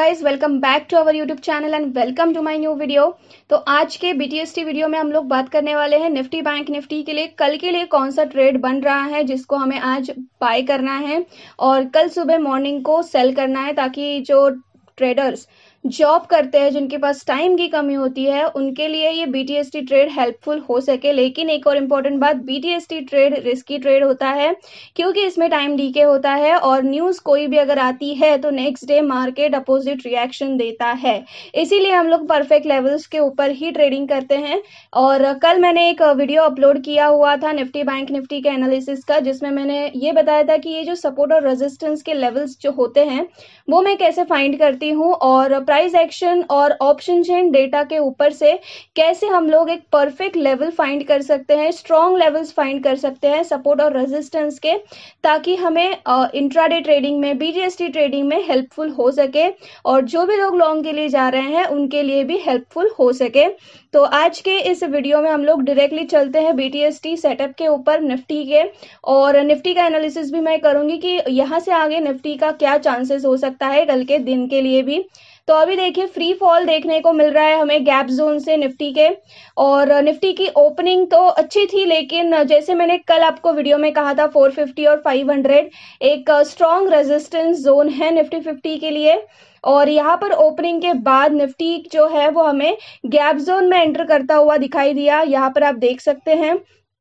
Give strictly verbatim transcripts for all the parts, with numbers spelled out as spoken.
Guys, welcome back to our YouTube channel and welcome to my new video. तो आज के BTST video में हम लोग बात करने वाले हैं निफ्टी बैंक निफ्टी के लिए कल के लिए कौन सा ट्रेड बन रहा है जिसको हमें आज बाय करना है और कल सुबह मॉर्निंग को सेल करना है, ताकि जो ट्रेडर्स जॉब करते हैं जिनके पास टाइम की कमी होती है उनके लिए ये बीटीएसटी ट्रेड हेल्पफुल हो सके। लेकिन एक और इम्पोर्टेंट बात, बीटीएसटी ट्रेड रिस्की ट्रेड होता है क्योंकि इसमें टाइम डीके होता है और न्यूज़ कोई भी अगर आती है तो next day market opposite reaction देता है। इसीलिए हम लोग परफेक्ट लेवल्स के ऊपर ही ट्रेडिंग करते हैं। और कल मैंने एक वीडियो अपलोड किया हुआ था निफ्टी बैंक निफ्टी के एनालिसिस का, जिसमें मैंने ये बताया था कि ये जो सपोर्ट और रेजिस्टेंस के लेवल्स जो होते हैं वो मैं कैसे फाइंड करती हूँ और प्राइस एक्शन और ऑप्शन चेन डेटा के ऊपर से कैसे हम लोग एक परफेक्ट लेवल फाइंड कर सकते हैं, स्ट्रॉन्ग लेवल्स फाइंड कर सकते हैं सपोर्ट और रेजिस्टेंस के, ताकि हमें इंट्राडे ट्रेडिंग में बीटीएसटी ट्रेडिंग में हेल्पफुल हो सके और जो भी लोग लॉन्ग के लिए जा रहे हैं उनके लिए भी हेल्पफुल हो सके। तो आज के इस वीडियो में हम लोग डायरेक्टली चलते हैं बीटीएसटी सेटअप के ऊपर निफ्टी के, और निफ्टी का एनालिसिस भी मैं करूंगी कि यहाँ से आगे निफ्टी का क्या चांसेस हो सकता है कल के दिन के लिए भी। तो अभी देखिए फ्री फॉल देखने को मिल रहा है हमें गैप जोन से निफ्टी के, और निफ्टी की ओपनिंग तो अच्छी थी, लेकिन जैसे मैंने कल आपको वीडियो में कहा था फोर फिफ्टी और फाइव हंड्रेड एक स्ट्रॉन्ग रेजिस्टेंस जोन है निफ्टी फिफ्टी के लिए। और यहाँ पर ओपनिंग के बाद निफ्टी जो है वो हमें गैप जोन में एंटर करता हुआ दिखाई दिया, यहाँ पर आप देख सकते हैं।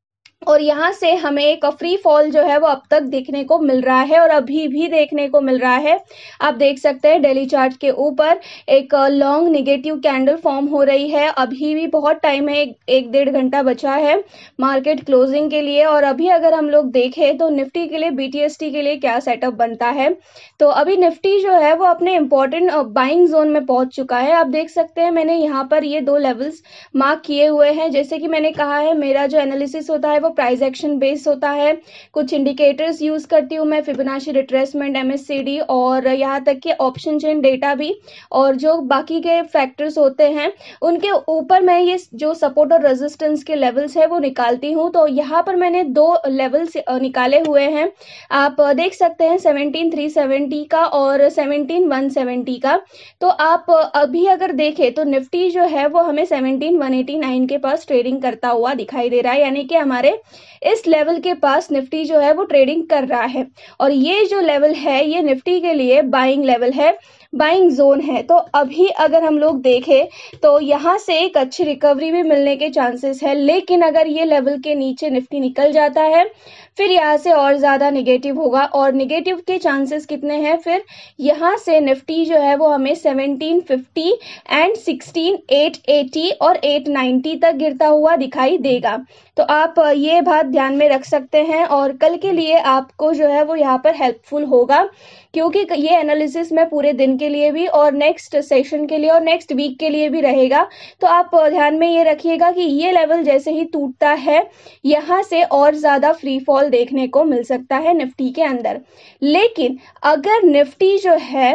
और यहाँ से हमें एक फ्री फॉल जो है वो अब तक देखने को मिल रहा है और अभी भी देखने को मिल रहा है। आप देख सकते हैं डेली चार्ट के ऊपर एक लॉन्ग नेगेटिव कैंडल फॉर्म हो रही है। अभी भी बहुत टाइम है, एक डेढ़ घंटा बचा है मार्केट क्लोजिंग के लिए। और अभी अगर हम लोग देखें तो निफ्टी के लिए बीटीएसटी के लिए क्या सेटअप बनता है, तो अभी निफ्टी जो है वो अपने इंपॉर्टेंट बाइंग जोन में पहुंच चुका है। आप देख सकते हैं मैंने यहाँ पर ये दो लेवल्स मार्क किए हुए हैं। जैसे कि मैंने कहा है मेरा जो एनालिसिस होता है वो प्राइस एक्शन बेस्ड होता है। कुछ इंडिकेटर्स यूज करती हूँ मैं, फिबोनाची रिट्रेसमेंट, एमएससीडी और यहाँ तक कि ऑप्शन चेन डेटा भी, और जो बाकी के फैक्टर्स होते हैं उनके ऊपर मैं ये जो सपोर्ट और रेजिस्टेंस के लेवल्स है वो निकालती हूँ। तो यहाँ पर मैंने दो लेवल्स निकाले हुए हैं, आप देख सकते हैं सेवनटीन थ्री सेवेंटी का और सेवनटीन वन सेवेंटी का। तो आप अभी अगर देखें तो निफ्टी जो है वो हमें सेवनटीन वन एटी नाइन के पास ट्रेडिंग करता हुआ दिखाई दे रहा है, यानी कि हमारे इस लेवल के पास निफ्टी जो है वो ट्रेडिंग कर रहा है। और ये जो लेवल है ये निफ्टी के लिए बाइंग लेवल है, बाइंग जोन है। तो अभी अगर हम लोग देखें तो यहाँ से एक अच्छी रिकवरी भी मिलने के चांसेस है, लेकिन अगर ये लेवल के नीचे निफ्टी निकल जाता है फिर यहाँ से और ज़्यादा निगेटिव होगा। और निगेटिव के चांसेस कितने हैं, फिर यहाँ से निफ्टी जो है वो हमें seventeen fifty and sixteen eight eighty और एट नाइंटी तक गिरता हुआ दिखाई देगा। तो आप ये बात ध्यान में रख सकते हैं और कल के लिए आपको जो है वो यहाँ पर हेल्पफुल होगा, क्योंकि ये एनालिसिस मैं पूरे दिन के लिए भी और नेक्स्ट सेशन के लिए और नेक्स्ट वीक के लिए भी रहेगा। तो आप ध्यान में ये रखिएगा कि ये लेवल जैसे ही टूटता है यहाँ से और ज़्यादा फ्री फॉल देखने को मिल सकता है निफ्टी के अंदर। लेकिन अगर निफ्टी जो है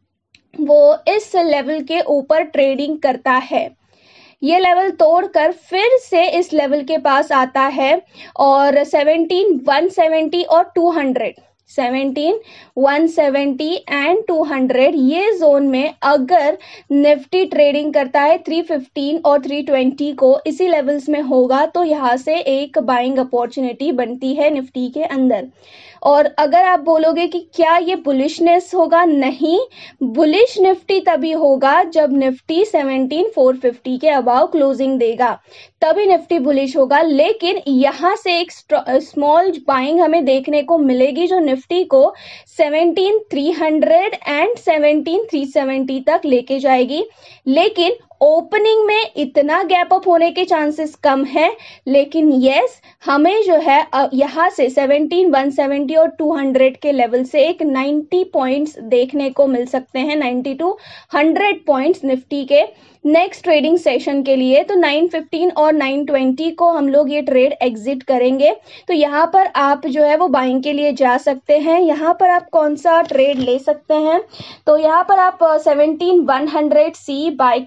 वो इस लेवल के ऊपर ट्रेडिंग करता है, ये लेवल तोड़कर फिर से इस लेवल के पास आता है और सेवनटीन वन सेवेंटी और two hundred, seventeen one seventy and two hundred ये जोन में अगर निफ्टी ट्रेडिंग करता है थ्री फिफ्टीन और थ्री ट्वेंटी को इसी लेवल्स में होगा, तो यहाँ से एक बाइंग अपॉर्चुनिटी बनती है निफ्टी के अंदर। और अगर आप बोलोगे कि क्या ये बुलिशनेस होगा, नहीं, बुलिश निफ्टी तभी होगा जब निफ्टी सेवनटीन फोर फिफ्टी के अबाव क्लोजिंग देगा, तभी निफ्टी बुलिश होगा। लेकिन यहाँ से एक स्मॉल बाइंग हमें देखने को मिलेगी जो निफ्टी को seventeen three hundred and seventeen three seventy तक लेके जाएगी। लेकिन ओपनिंग में इतना गैप अप होने के चांसेस कम है, लेकिन यस हमें जो है यहाँ से सेवनटीन वन सेवेंटी और टू हंड्रेड के लेवल से एक नाइंटी पॉइंट्स देखने को मिल सकते हैं, ninety to hundred points Nifty के नेक्स्ट ट्रेडिंग सेशन के लिए। तो नाइन फिफ्टीन और नाइन ट्वेंटी को हम लोग ये ट्रेड एग्जिट करेंगे। तो यहाँ पर आप जो है वो बाइंग के लिए जा सकते हैं। यहाँ पर आप कौन सा ट्रेड ले सकते हैं, तो यहाँ पर आप seventeen one hundred C buy कर सकते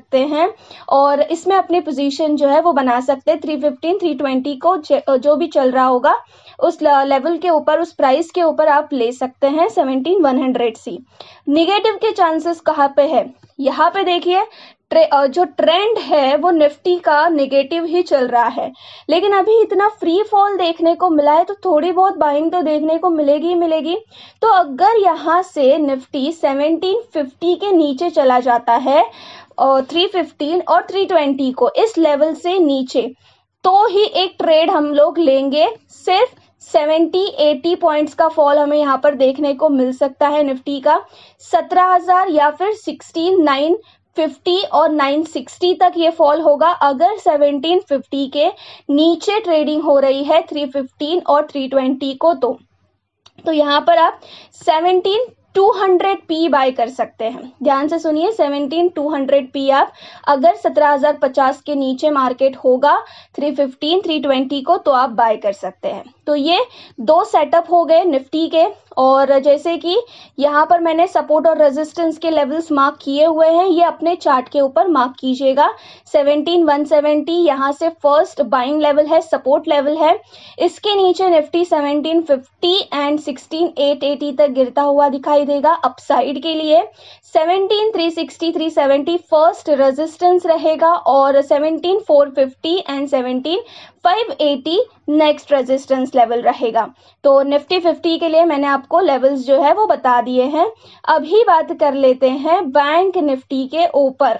सकते हैं और इसमें अपनी पोजीशन जो है वो बना सकते हैं। थ्री फिफ्टीन थ्री ट्वेंटी को जो भी चल रहा होगा उस लेवल के ऊपर, उस प्राइस के ऊपर आप ले सकते हैं seventeen one hundred C. Negative के चांसेस कहाँ पे है, यहाँ पे देखिए ट्रे, जो ट्रेंड है वो निफ्टी का नेगेटिव ही चल रहा है, लेकिन अभी इतना फ्री फॉल देखने को मिला है तो थोड़ी बहुत बाइंग तो देखने को मिलेगी ही मिलेगी। तो अगर यहाँ से निफ्टी सेवनटीन फिफ्टी के नीचे चला जाता है और थ्री फिफ्टीन और थ्री ट्वेंटी को इस लेवल से नीचे, तो ही एक ट्रेड हम लोग लेंगे। सिर्फ सेवेंटी एटी पॉइंट्स का फॉल हमें यहाँ पर देखने को मिल सकता है निफ्टी का। सत्रह हजार या फिर सिक्सटीन नाइन फिफ्टी और नाइन सिक्सटी तक ये फॉल होगा अगर सेवनटीन फिफ्टी के नीचे ट्रेडिंग हो रही है थ्री फिफ्टीन और थ्री ट्वेंटी को। तो तो यहाँ पर आप seventeen two hundred P buy कर सकते हैं। ध्यान से सुनिए, सेवनटीन टू हंड्रेड पी आप अगर सत्रह हजार पचास के नीचे मार्केट होगा थ्री फिफ्टीन थ्री ट्वेंटी को तो आप बाय कर सकते हैं। तो ये दो सेटअप हो गए निफ्टी के, और जैसे कि यहाँ पर मैंने सपोर्ट और रेजिस्टेंस के लेवल्स मार्क किए हुए हैं, ये अपने चार्ट के ऊपर मार्क कीजिएगा। सेवनटीन वन सेवेंटी यहाँ से फर्स्ट बाइंग लेवल है, सपोर्ट लेवल है। इसके नीचे Nifty seventeen fifty and sixteen eight eighty तक गिरता हुआ दिखाई देगा अपसाइड के लिए। Seventeen three sixty three seventy first resistance रहेगा और seventeen four fifty and seventeen five eighty next resistance level रहेगा। तो निफ्टी फिफ्टी के लिए मैंने आपको लेवल्स जो है वो बता दिए हैं। अभी बात कर लेते हैं बैंक निफ्टी के ऊपर।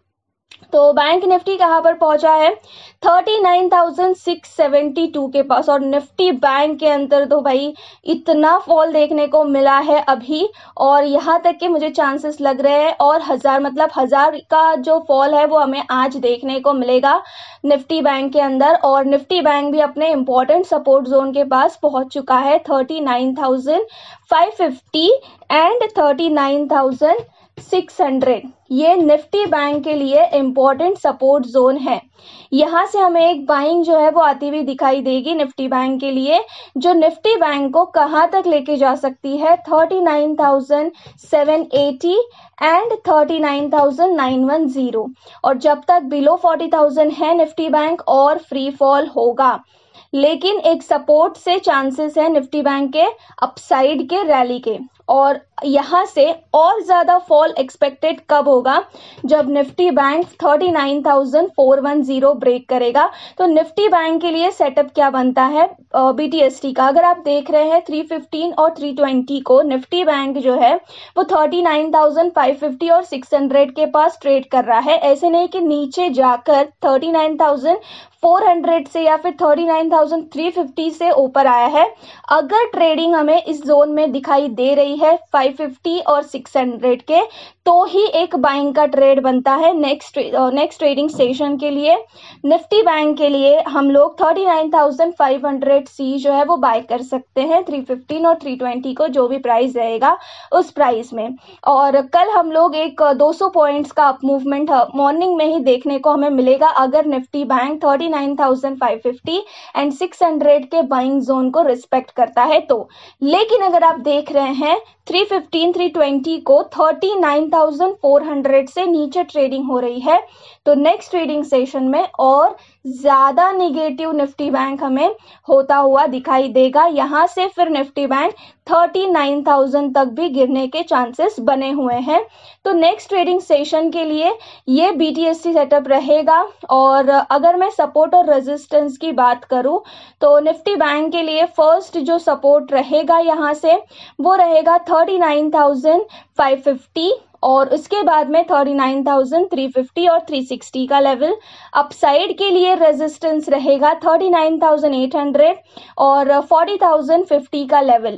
तो बैंक निफ्टी कहाँ पर पहुंचा है, thirty nine thousand six seventy two के पास, और निफ्टी बैंक के अंदर तो भाई इतना फॉल देखने को मिला है अभी, और यहाँ तक कि मुझे चांसेस लग रहे हैं और हजार मतलब हजार का जो फॉल है वो हमें आज देखने को मिलेगा निफ्टी बैंक के अंदर। और निफ्टी बैंक भी अपने इंपॉर्टेंट सपोर्ट जोन के पास पहुंच चुका है, thirty nine thousand five fifty and thirty nine thousand six hundred. ये निफ्टी बैंक के लिए इंपॉर्टेंट सपोर्ट जोन है। यहाँ से हमें एक बाइंग जो है वो आती हुई दिखाई देगी निफ्टी बैंक के लिए, जो निफ्टी बैंक को कहाँ तक लेके जा सकती है, thirty nine thousand seven eighty and thirty nine thousand nine one zero. और जब तक बिलो फोर्टी थाउजेंड है निफ्टी बैंक और फ्री फॉल होगा, लेकिन एक सपोर्ट से चांसेस है निफ्टी बैंक के अपसाइड के रैली के। और यहाँ से और ज्यादा फॉल एक्सपेक्टेड कब होगा, जब Nifty bank thirty nine thousand four one zero break करेगा। तो निफ्टी बैंक के लिए सेटअप क्या बनता है बीटीएसटी का, अगर आप देख रहे हैं थ्री फिफ्टीन और थ्री ट्वेंटी को, निफ्टी बैंक जो है वो thirty nine thousand five fifty और सिक्स हंड्रेड के पास ट्रेड कर रहा है। ऐसे नहीं कि नीचे जाकर thirty nine thousand four hundred से या फिर thirty nine thousand three fifty से ऊपर आया है। अगर ट्रेडिंग हमें इस जोन में दिखाई दे रही है फाइव फिफ्टी और सिक्स हंड्रेड के, तो ही एक बाइंग का ट्रेड बनता है नेक्स्ट नेक्स्ट ट्रेडिंग सेशन के लिए। निफ्टी बैंक के लिए हम लोग thirty nine thousand five hundred C जो है वो बाय कर सकते हैं, थ्री फिफ्टीन और थ्री ट्वेंटी को जो भी प्राइस रहेगा उस प्राइस में। और कल हम लोग एक दो सौ पॉइंट्स का अप मूवमेंट मॉर्निंग में ही देखने को हमें मिलेगा अगर Nifty bank thirty nine thousand five fifty and six hundred के बाइंग जोन को रिस्पेक्ट करता है तो। लेकिन अगर आप देख रहे हैं थ्री फिफ्टीन थ्री ट्वेंटी को thirty nine thousand four hundred से नीचे ट्रेडिंग हो रही है, तो नेक्स्ट ट्रेडिंग सेशन में और ज्यादा निगेटिव निफ्टी बैंक हमें होता हुआ दिखाई देगा। यहाँ से फिर Nifty bank thirty nine thousand तक भी गिरने के चांसेस बने हुए हैं। तो नेक्स्ट ट्रेडिंग सेशन के लिए ये बीटीएसटी सेटअप रहेगा। और अगर मैं सपोर्ट और रेजिस्टेंस की बात करूं तो निफ्टी बैंक के लिए फर्स्ट जो सपोर्ट रहेगा यहाँ से वो रहेगा thirty nine thousand five fifty, और उसके बाद में thirty nine thousand three fifty और थ्री सिक्सटी का लेवल। अपसाइड के लिए रेजिस्टेंस रहेगा thirty nine thousand eight hundred और फोर्टी थाउजेंड फिफ्टी का लेवल।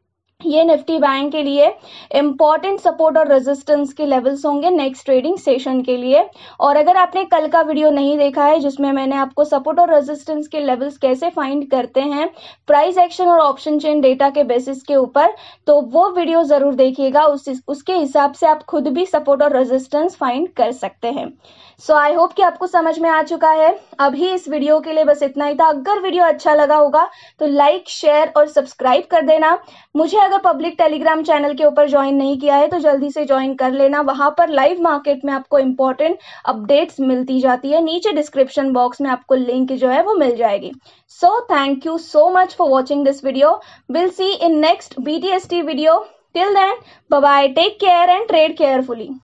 ये निफ्टी बैंक के लिए इंपॉर्टेंट सपोर्ट और रेजिस्टेंस के लेवल्स होंगे नेक्स्ट ट्रेडिंग सेशन के लिए। और अगर आपने कल का वीडियो नहीं देखा है जिसमें मैंने आपको सपोर्ट और रेजिस्टेंस के लेवल्स कैसे फाइंड करते हैं प्राइस एक्शन और ऑप्शन चेन डेटा के बेसिस के ऊपर, तो वो वीडियो जरूर देखिएगा। उस उसके हिसाब से आप खुद भी सपोर्ट और रेजिस्टेंस फाइंड कर सकते हैं। सो आई होप कि आपको समझ में आ चुका है। अभी इस वीडियो के लिए बस इतना ही था। अगर वीडियो अच्छा लगा होगा तो लाइक शेयर और सब्सक्राइब कर देना। मुझे अगर पब्लिक टेलीग्राम चैनल के ऊपर ज्वाइन नहीं किया है तो जल्दी से ज्वाइन कर लेना। वहां पर लाइव मार्केट में आपको इंपॉर्टेंट अपडेट्स मिलती जाती है। नीचे डिस्क्रिप्शन बॉक्स में आपको लिंक जो है वो मिल जाएगी। So thank you so much for watching this video. Will see in next B T S T video. Till then, bye bye, take care and trade carefully.